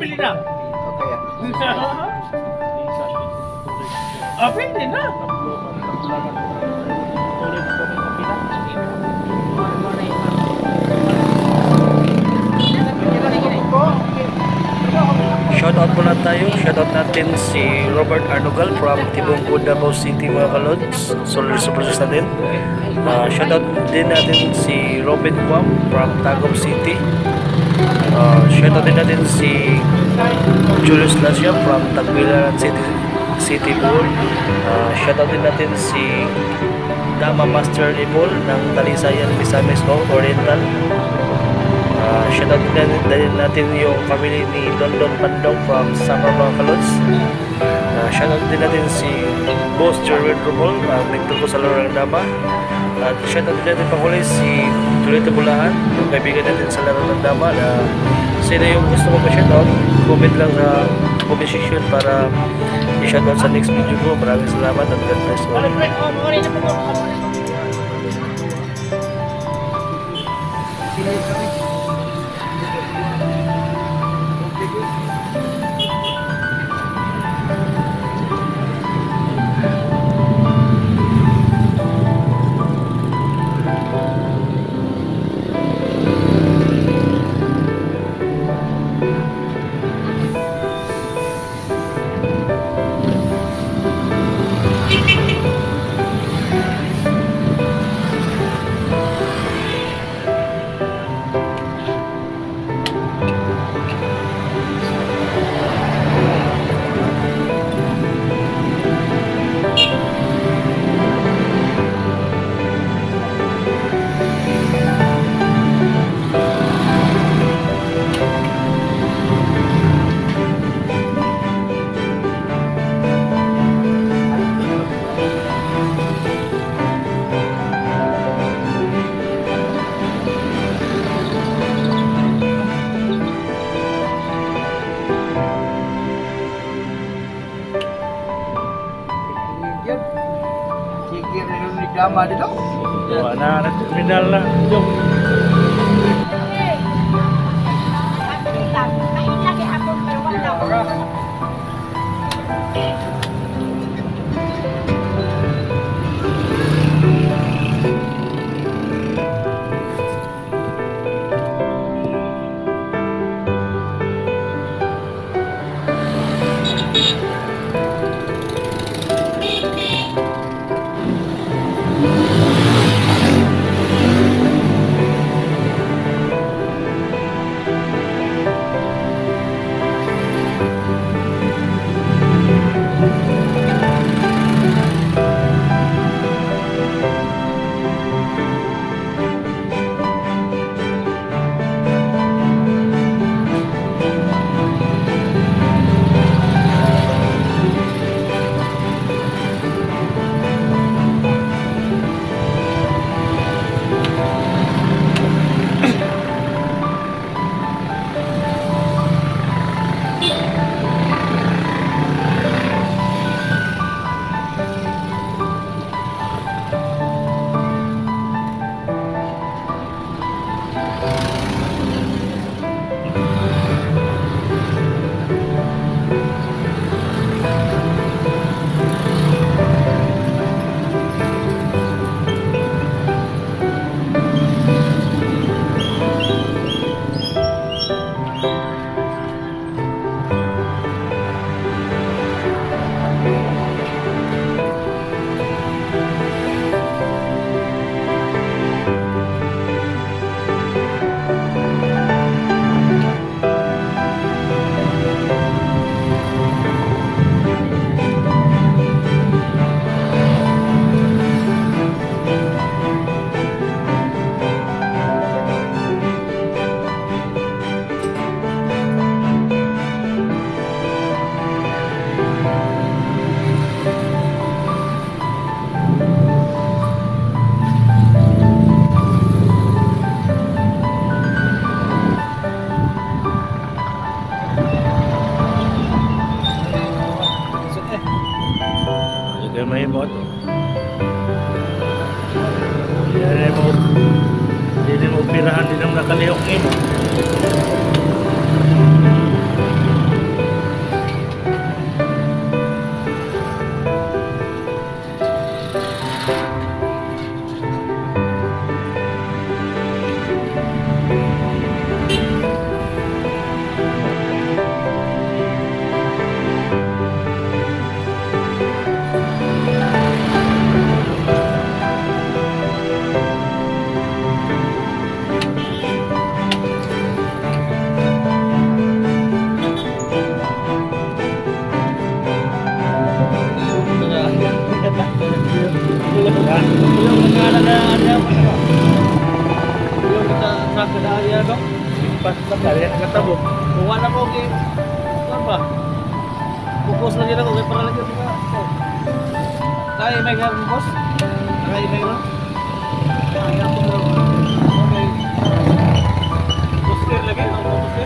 bili na. Okay. Pwede na. Shoutout muna tayo. Shoutout natin si Robert Arnogal from Tibungkod, Davao City, mga kalods. Solar supporters natin. Shoutout din natin si Robin Kwam from Tagum City. Shoutout din natin si Julius Lasya from Tagbilaran City Bool. Shoutout din natin si Dama Master Ibol ng Talisayan, Misamis Oriental. Shoutout din natin yung family ni London Pandong from Samar, mga kalods. Shoutout din natin si Boss Jerwin Rumol, mentor ko sa Lorang Dama. At shoutout din natin panghuli si Tulito Bulahan, yung kaibigan natin sa Lorang Dama, na sila yung gusto mo pa-shoutout, comment lang sa comment section para i-shoutout sa next video ko. Maraming salamat at God bless all. Drama dito. Wala na, terminal na. may bot. Hindi mo pirahan din ang nakalihok nito. Yung nagkala na ano ba? Yung sa kadaya no? Pas sa kaya katabo. Kung wala mo okay. Ano ba? Bukos lagi ako kay para lagi ka. Kaya may ka boss? Kaya may ka? Kaya ko mo. Okay. Poster lagi, ang poster.